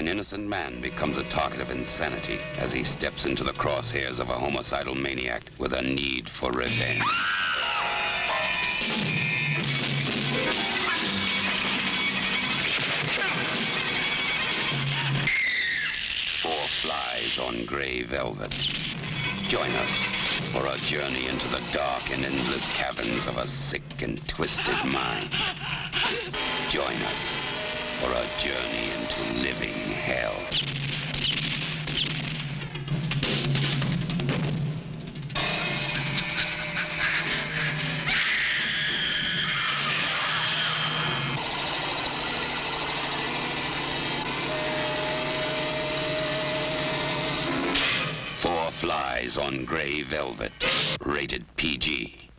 An innocent man becomes a target of insanity as he steps into the crosshairs of a homicidal maniac with a need for revenge. Four Flies on Gray Velvet. Join us for a journey into the dark and endless caverns of a sick and twisted mind. Join us for a journey into living hell. Four Flies on Gray Velvet. Rated PG.